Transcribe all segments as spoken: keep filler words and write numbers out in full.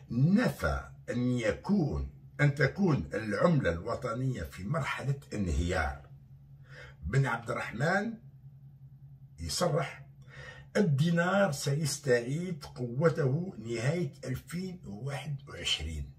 نفى أن يكون أن تكون العملة الوطنية في مرحلة انهيار. بن عبد الرحمن يصرح: الدينار سيستعيد قوته نهاية ألفين وواحد وعشرين.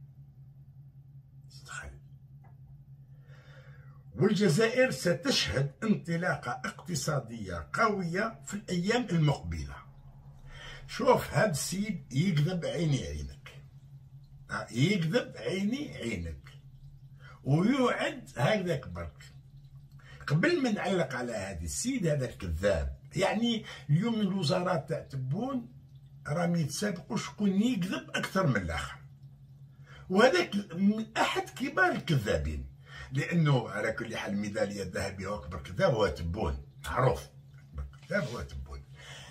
والجزائر ستشهد انطلاقة اقتصادية قوية في الأيام المقبلة. شوف، هاد السيد يكذب عيني عينك، يكذب عيني عينك ويوعد هكذاك برك. قبل ما نعلق على هذا السيد هذا الكذاب، يعني اليوم الوزراء تاع تبون راهم يتسابقوا شكون يكذب اكثر من الاخر، وهذاك من احد كبار الكذابين، لانه على كل حال الميداليه الذهبيه واكبر كذاب هو تبون، معروف اكبر كذاب هو تبون.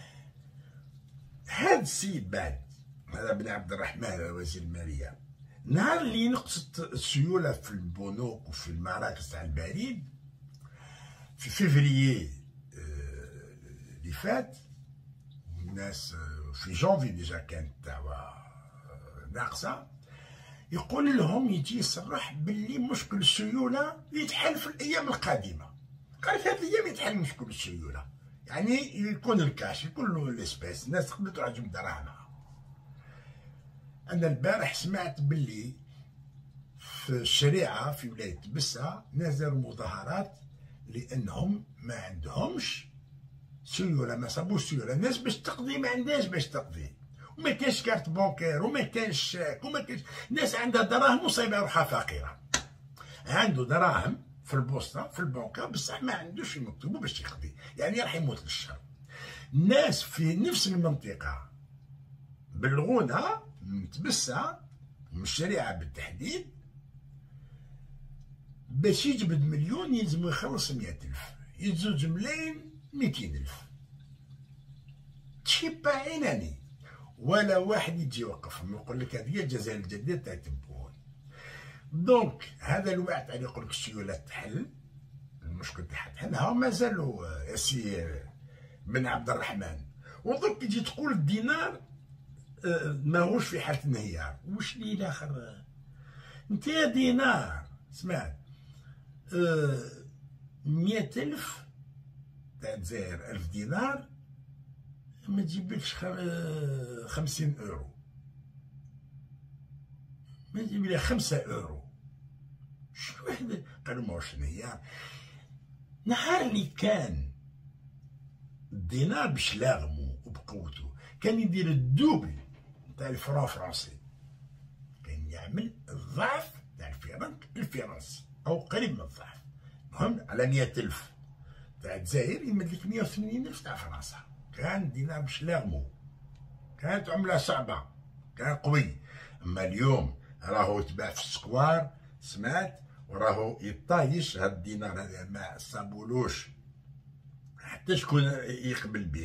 هذا السيد بعد هذا بن عبد الرحمن وزير الماليه، نهار اللي نقصت السيوله في البنوك وفي المراكز تاع البريد في فيفريي اللي فات، الناس في جونفي ديجا كانت الدعوه ناقصه، يقول لهم يجي يصرح باللي مشكل السيوله يتحل في الايام القادمه. قال في هذه الايام يتحل مشكل السيوله، يعني يكون الكاش، يكون له الاسباس، الناس تقدر تعجب دراهمها. انا البارح سمعت باللي في الشريعه في ولايه بسه ناس داروا مظاهرات لانهم ما عندهمش سيوله، ما صابوش سيوله، الناس باش تقضي ما عندهاش باش تقضي، وما كانش كارت بونكير وما كانش شاك وما كانش، الناس عندها دراهم وصايبه روحها فقيره، عنده دراهم في البوسطه في البنكه بصح ما عندوش يمكتبو باش يقضي، يعني راح يموت للشر. الناس في نفس المنطقه بلغونا من تبسه من الشريعه بالتحديد، باش يجبد مليون يلزمو يخلص مية ألف، يتزوج ملايين ميتين ألف، تشيبا عيناني ولا واحد يجي يوقفهم يقول لك هذه هي الجزائر الجديدة تاع تبون. دونك هذا الوعد تاع يقول لك السيولة تحل، المشكل تاعها تحل، ها مازالوا يا سي بن عبد الرحمن. ودوك تجي تقول الدينار ماهوش في حالة انهيار، واش لي الاخر؟ انت يا دينار سمعت مية ألف تاع الجزائر، ألف دينار ما تجيبلكش خمسين اورو، ما تجيب لي خمسة اورو. شنو هذا؟ قالوا ماهوش انهيار. نهار اللي كان الدينار بشلاغمو وبقوته كان يدير الدوبل تاع الفرون فرونسي، كان يعمل الضعف تاع الفرنك الفرنسي او قريب من الضعف. المهم على مية ألف تاع الجزائر يمد لك مية وثمانين ألف تاع فرنسا. كان الدينار بشلاغمو، كانت عملة صعبة، كان قوي. اما اليوم راهو يتباع في السكوار سمعت، وراهو يطايش هاد الدينار هذا ما صابولوش حتى شكون يقبل به.